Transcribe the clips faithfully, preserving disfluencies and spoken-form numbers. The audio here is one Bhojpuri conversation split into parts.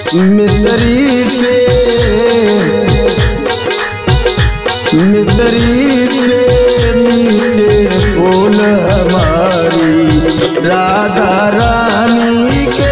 मितरी से मितरी के मीठे बोल हमारी राधा रानी के।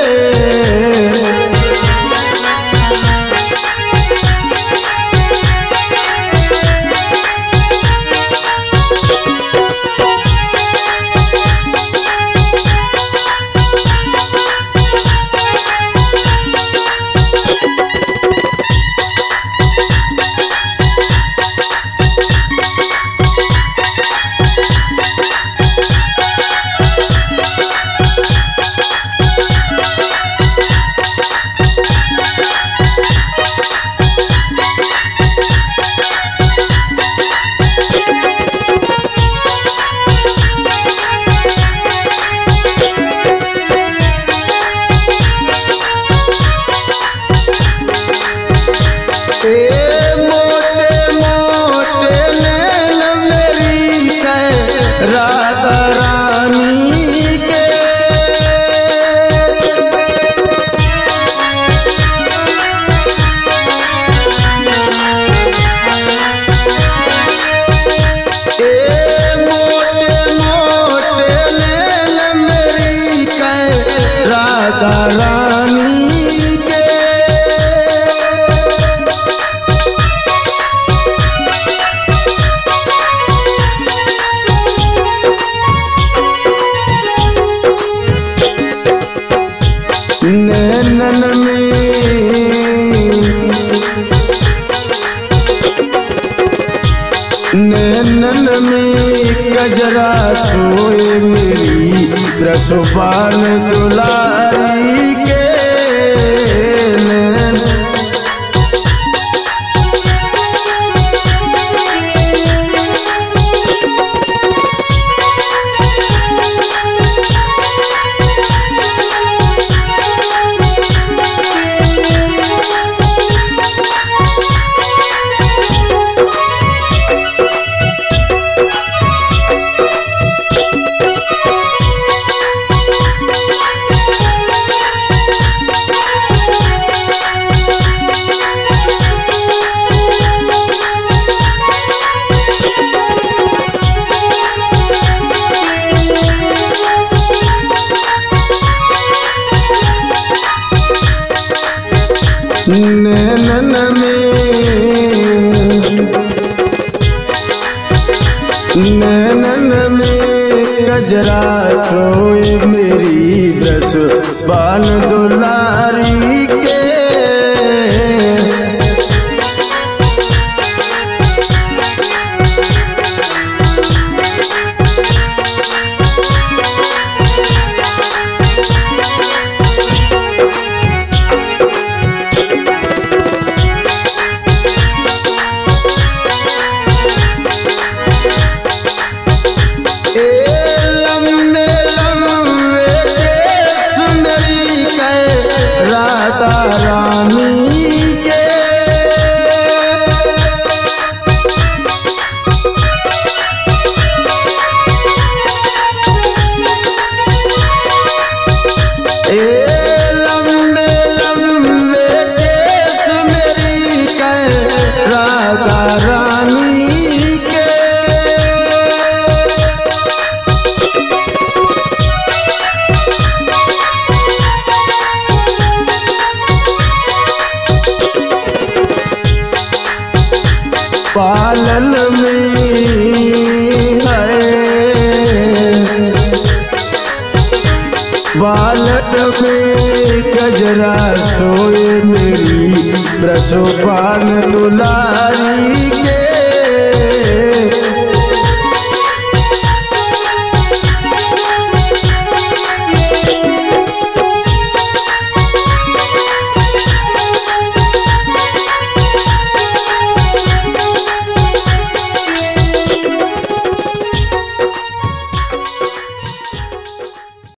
राधा रानी के ए मोटे मोटे नैन मेरी कै राधा रानी के। नैनन में नैनन में गजरा सोए मेरी रसोपान दुलारी के। नैनन में नैनन में गजरा सोए मेरी ब्रस पान दुलारी के। राधा रानी के ए लंबे लंबे केस मेरी कै राधा रानी के। पालन में है बालट में गजरा सोए मेरी ब्रसोपान दुला